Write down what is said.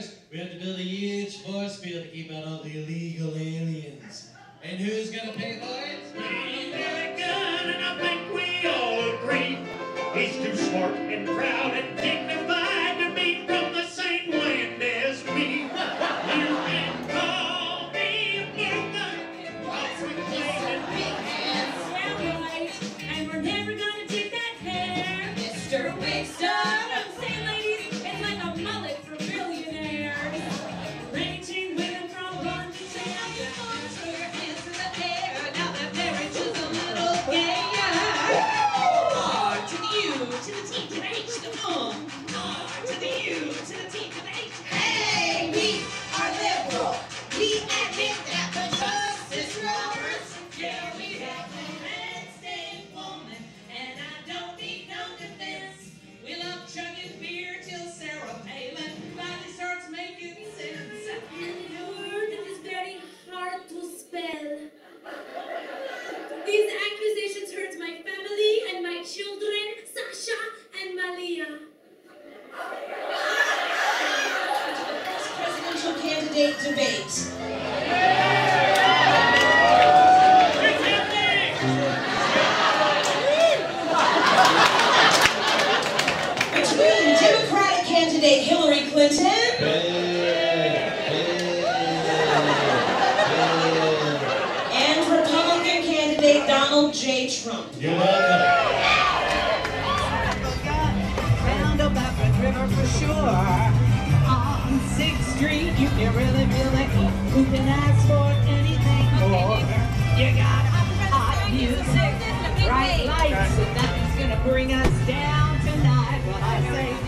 First, we have to build a huge force field to keep out all the illegal aliens. And who's gonna pay for it? Me, American, and I think we all agree. He's too smart and proud and dignified to be from the same land as me. You can call me Bertha, cause we played in big hands. Yeah, right. And we're never gonna take that hair. Mr. Big Star. I'm saying, ladies, it's like a mullet for billionaires. Ranging women from one to ten. Put your hands in the air. Now that marriage is a little gayer. R to the U, to the T, to the H, to the O. R to the U, to the T, to the H. Hey, we are liberal. We admit that the justice robbers. Yeah, we have a red state woman, and I don't need no defense. We love chugging beer till Sarah Palin finally starts making sense. The word that is very hard to spell. These accusations hurt my family and my children, Sasha and Malia. Presidential candidate debate. Between Democratic candidate Hillary Clinton and Republican candidate Donald J. Trump. You're welcome. Round about the river for sure. On 6th Street, you can really feel it. Who can ask for anything more? You got hot music, bright lights, and nothing's gonna bring us down tonight. Well, I say